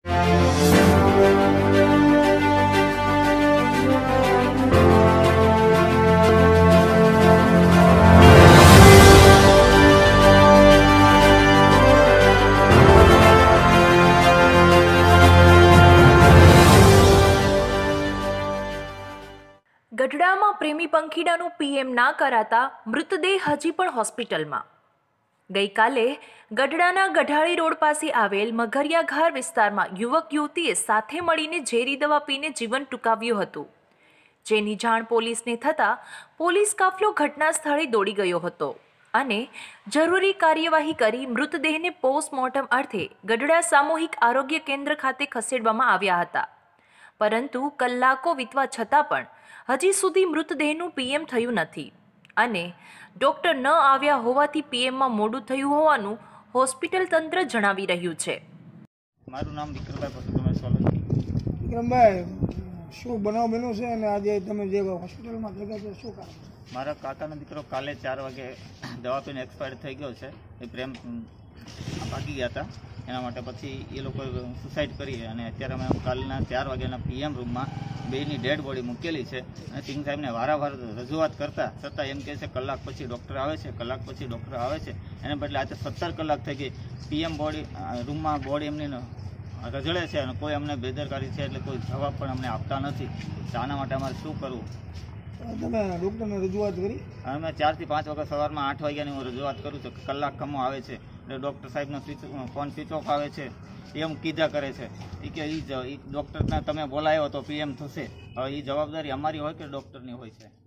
ગઢડામાં પ્રેમી પંખીડાનું પીએમ ના કરાતા મૃતદેહ હજી પણ હોસ્પિટલમાં। ગઈકાલે ગઢડાના ગઢાળી રોડ પાસે આવેલ મઘરિયા ઘાર વિસ્તારમાં યુવક યુવતીએ સાથે મળીને ઝેરી દવા પીને જીવન ટૂંકાવ્યું હતું, જેની જાણ પોલીસને થતાં પોલીસ કાફલો ઘટના સ્થળે દોડી ગયો હતો અને જરૂરી કાર્યવાહી કરી મૃતદેહને પોસ્ટમોર્ટમ અર્થે ગઢડા સામૂહિક આરોગ્ય કેન્દ્ર ખાતે ખસેડવામાં આવ્યા હતા, પરંતુ કલાકો વીતવા છતાં પણ હજી સુધી મૃતદેહનું પીએમ થયું નથી અને ડોક્ટર ન આવ્યા હોવાથી પીએમમાં મોડું થયું હોવાનું હોસ્પિટલ તંત્ર જણાવી રહ્યું છે। મારું નામ વિક્રમભાઈ પરસોત્તમભાઈ સોલંકી। વિક્રમભાઈ, શું બનાવ બન્યો છે અને આજે તમે જે હોસ્પિટલમાં ભેગા છો શું કારણ? મારા કાકાનો દીકરો કાલે 4 વાગે દવા પીને એક્સપાયર થઈ ગયો છે। એ પ્રેમ ભાગી ગયા હતા, એના માટે પછી એ લોકોએ સુસાઇડ કરી અને અત્યારે અમે કાલના 4 વાગ્યાના પીએમ રૂમમાં બેની ડેડ બોડી મૂકેલી છે અને સિંઘ સાહેબને વારંવાર રજૂઆત કરતા છતાં એમ કહે છે કલાક પછી ડૉક્ટર આવે છે, કલાક પછી ડૉક્ટર આવે છે, એને બદલે આજે 17 કલાક થઈ ગઈ પીએમ બોડી રૂમમાં બોડી એમની રજળે છે અને કોઈ અમને બેદરકારી છે એટલે કોઈ જવાબ પણ અમને આપતા નથી। આના માટે અમારે શું કરવું? તમે ડૉક્ટરને રજૂઆત કરી? અમે 4 થી 5 વાગ્યા સવારમાં 8 વાગ્યાની હું રજૂઆત કરું છું, કલાક ખમો આવે છે એટલે ડૉક્ટર સાહેબનો ફોન સ્વિચ ઓફ આવે છે, એમ કીધા કરે છે કે એ ડૉક્ટરને તમે બોલાયો તો પીએમ થશે। હવે એ જવાબદારી અમારી હોય કે ડૉક્ટરની હોય છે?